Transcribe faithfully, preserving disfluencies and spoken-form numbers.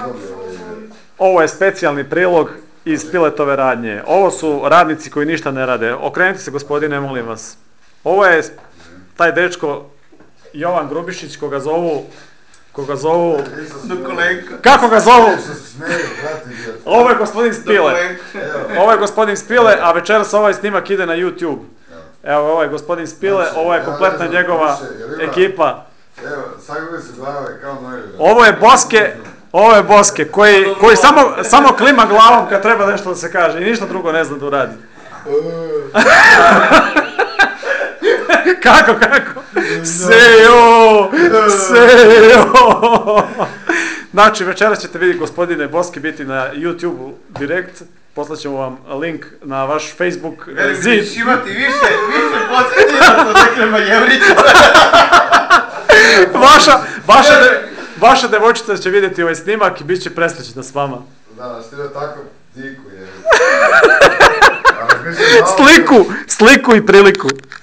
Ovo je specijalni prilog iz Piletove radnje. Ovo su radnici koji ništa ne rade. Okrenite se, gospodine, molim vas. Ovo je taj dečko Jovan Grubišić, koga zovu... Koga zovu... Kako ga zovu? Ovo je gospodin Spile. Ovo je gospodin Spile, a večeras ovaj snimak ide na YouTube. Evo, ovo je gospodin Spile, ovo je kompletna njegova ekipa. Evo, sagledaj se glave kao noje. Ovo je Boske, ovo je Boske, koji, koji samo, samo klima glavom kad treba nešto da se kaže i ništa drugo ne zna da uradi. Kako, kako? Sejo! Sejo! Znači, večeras ćete vidjeti gospodine Boski biti na YouTube-u direkt. Poslaćemo vam link na vaš Facebook zid. Velim, ćeš imati više, više podsjetnika od nekre Majevrića. Vaša, vaša, de, vaša devojčica će vidjeti ovaj snimak i bit će presrećna s vama. Da, stilo tako diku je. Sliku, sliku i priliku.